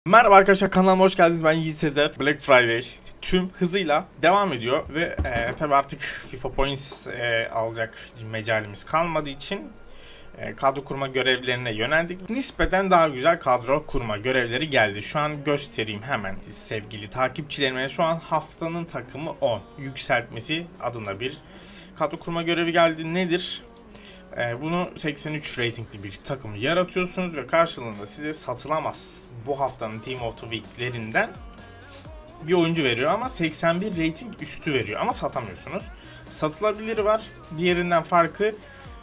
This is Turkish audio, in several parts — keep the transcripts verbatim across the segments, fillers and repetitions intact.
Merhaba arkadaşlar, kanalıma hoş geldiniz. Ben Yiğit Sezer. Black Friday tüm hızıyla devam ediyor ve e, tabi artık FIFA Points e, alacak mecalimiz kalmadığı için e, kadro kurma görevlerine yöneldik. Nispeten daha güzel kadro kurma görevleri geldi. Şu an göstereyim hemen sevgili takipçilerime. Şu an haftanın takımı on. Yükseltmesi adında bir kadro kurma görevi geldi. Nedir? Bunu seksen üç ratingli bir takımı yaratıyorsunuz ve karşılığında size satılamaz bu haftanın Team of the Week'lerinden bir oyuncu veriyor ama seksen bir rating üstü veriyor ama satamıyorsunuz. Satılabilir var. Diğerinden farkı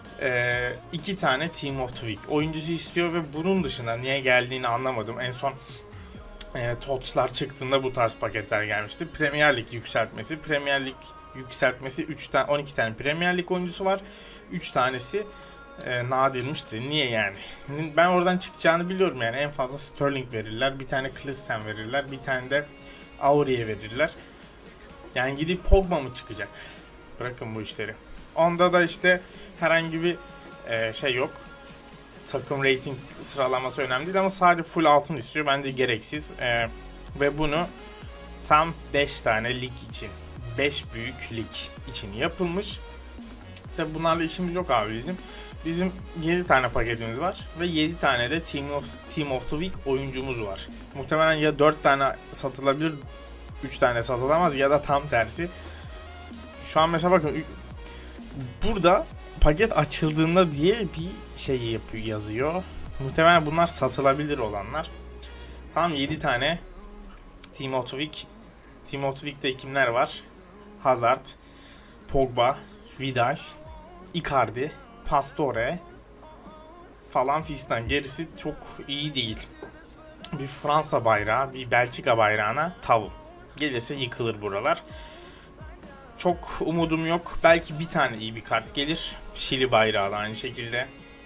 iki tane Team of the Week oyuncusu istiyor ve bunun dışında niye geldiğini anlamadım. En son e, TOTS'lar çıktığında bu tarz paketler gelmişti. Premier Lig yükseltmesi, Premier Lig yükseltmesi üç tane on iki tane Premier Lig oyuncusu var. üç tanesi e, nadirmişti. Niye yani? Ben oradan çıkacağını biliyorum yani. En fazla Sterling verirler. Bir tane Klisten verirler. Bir tane de Aurier verirler. Yani gidip Pogba mı çıkacak? Bırakın bu işleri. Onda da işte herhangi bir e, şey yok. Takım rating sıralaması önemli değil ama sadece full altın istiyor. Bence gereksiz. E, ve bunu tam beş tane lig için, beş büyük lig için yapılmış. Tabi bunlarla işimiz yok abi bizim. Bizim yedi tane paketimiz var ve yedi tane de Team of, Team of the Week oyuncumuz var. Muhtemelen ya dört tane satılabilir, üç tane satılamaz ya da tam tersi. Şu an mesela bakın burada paket açıldığında diye bir şey yapıyor, yazıyor. Muhtemelen bunlar satılabilir olanlar. Tam yedi tane Team of the Week. Team of the Week'te kimler var? Hazard, Pogba, Vidal, Icardi, Pastore falan fistan. Gerisi çok iyi değil. Bir Fransa bayrağı, bir Belçika bayrağına tavuk. Gelirse yıkılır buralar. Çok umudum yok. Belki bir tane iyi bir kart gelir. Şili bayrağı da aynı şekilde.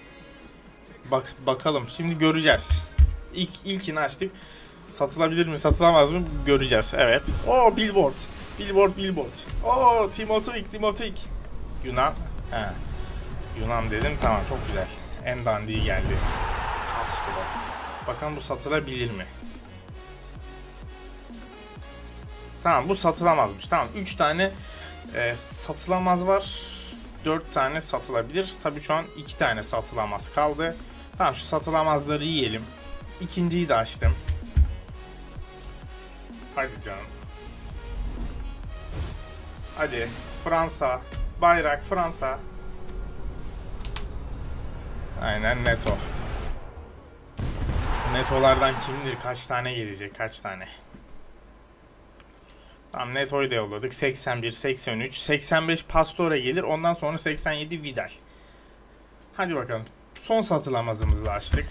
Bak bakalım. Şimdi göreceğiz. İlk ilkini açtık. Satılabilir mi, satılamaz mı göreceğiz. Evet. O Billboard. Billboard, Billboard. O Team of the Week, Team of the Week. Yunan. He. Yunan dedim. Tamam, çok güzel. En dandiği geldi. Bakalım bu satılabilir mi? Tamam, bu satılamazmış. Tamam, üç tane e, satılamaz var. dört tane satılabilir. Tabii şu an iki tane satılamaz kaldı. Tamam, şu satılamazları yiyelim. İkinciyi de açtım. Hadi canım. Hadi. Fransa. Bayrak Fransa. Aynen Neto. Netolardan kimdir? Kaç tane gelecek? Kaç tane? Tamam, Neto'yu da yolladık. seksen bir, seksen üç, seksen beş Pastore gelir. Ondan sonra seksen yedi Vidal. Hadi bakalım. Son satılamazımızı açtık.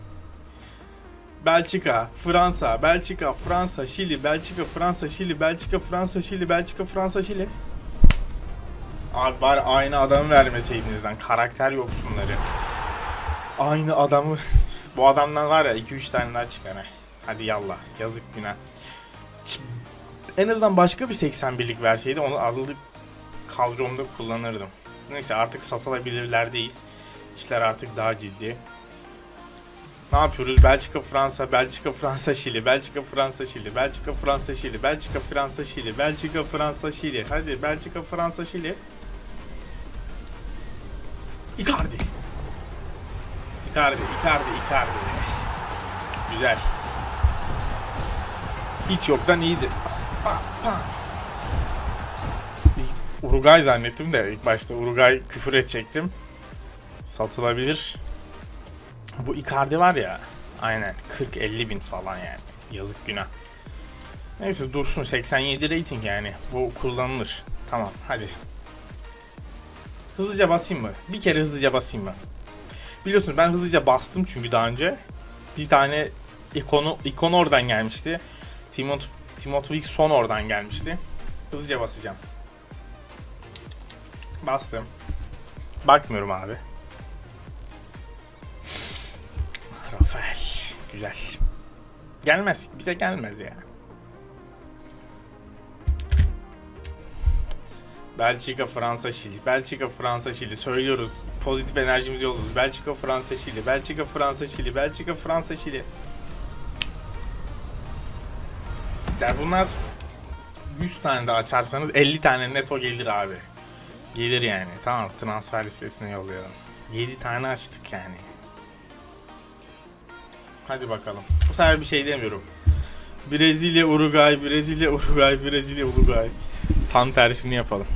Belçika, Fransa, Belçika, Fransa, Şili, Belçika, Fransa, Şili, Belçika, Fransa, Şili, Belçika, Fransa, Şili. Abi bari aynı adamı vermeseydinizden. Karakter yoksunları. Aynı adamı. Bu adamdan var ya iki üç tane daha çıkar. Hadi yallah. Yazık günah. En azından başka bir seksen birlik verseydi onu alıp kadromda kullanırdım. Neyse, artık satılabilirlerdeyiz. İşler artık daha ciddi. Ne yapıyoruz? Belçika, Fransa, Belçika, Fransa, Şili, Belçika, Fransa, Şili, Belçika, Fransa, Şili, Belçika, Fransa, Şili, Belçika, Fransa, Şili. Hadi Belçika, Fransa, Şili. Icardi. Icardi, Icardi, Icardi. Güzel. Hiç yoktan iyidir. Uruguay zannettim de ilk başta Uruguay küfür edecektim. Satılabilir. Bu Icardi var ya, aynen kırk elli bin falan yani. Yazık günah. Neyse dursun, seksen yedi rating yani. Bu kullanılır. Tamam, hadi. Hızlıca basayım mı? Bir kere hızlıca basayım mı? Biliyorsunuz ben hızlıca bastım çünkü daha önce. Bir tane ikonu, ikon oradan gelmişti. Team of, Team of the Week son oradan gelmişti. Hızlıca basacağım. Bastım. Bakmıyorum abi. Rafael. Güzel. Gelmez. Bize gelmez ya. Belçika, Fransa, Şili. Belçika, Fransa, Şili. Söylüyoruz. Pozitif enerjimizi yolluyoruz. Belçika, Fransa, Şili. Belçika, Fransa, Şili. Belçika, Fransa, Şili. Yani bunlar yüz tane de açarsanız elli tane neto gelir abi. Gelir yani. Tamam, transfer listesine yollayalım. yedi tane açtık yani. Hadi bakalım. Bu sefer bir şey demiyorum. Brezilya, Uruguay, Brezilya, Uruguay, Brezilya, Uruguay. Tam tersini yapalım.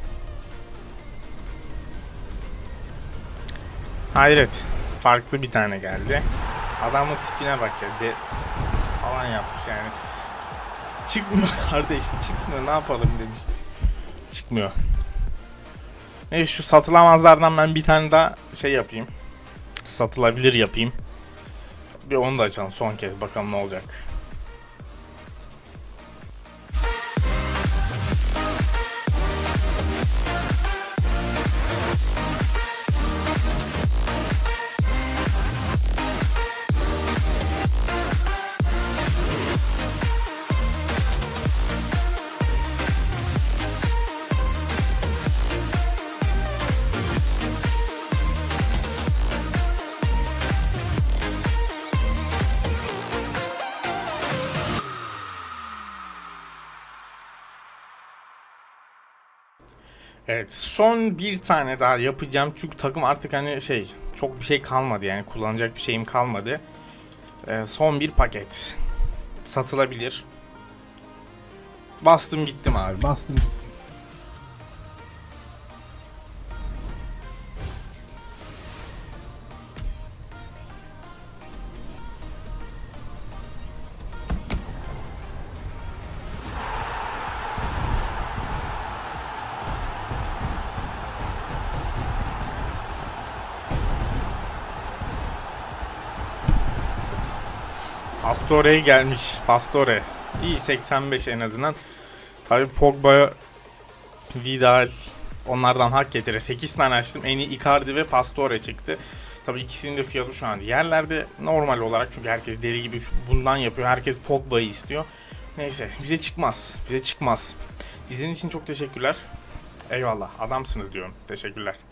Hayret. Farklı bir tane geldi. Adamın tipine bak ya. De falan yapmış yani. Çıkmıyor kardeşim, çıkmıyor. Ne yapalım demiş. Çıkmıyor. Neyse, şu satılamazlardan ben bir tane daha şey yapayım. Satılabilir yapayım. Bir onu da açalım son kez, bakalım ne olacak. Evet, son bir tane daha yapacağım çünkü takım artık hani şey, çok bir şey kalmadı yani, kullanacak bir şeyim kalmadı. Ee, son bir paket satılabilir. Bastım gittim abi, bastım gittim. Pastore'ye gelmiş. Pastore. İyi, seksen beş en azından. Tabii Pogba, Vidal onlardan hak getire. sekiz tane açtım. En iyi Icardi ve Pastore çıktı. Tabii ikisinin de fiyatı şu an yerlerde normal olarak, çünkü herkes deli gibi bundan yapıyor. Herkes Pogba'yı istiyor. Neyse, bize çıkmaz. Bize çıkmaz. İzlediğiniz için çok teşekkürler. Eyvallah. Adamsınız diyorum. Teşekkürler.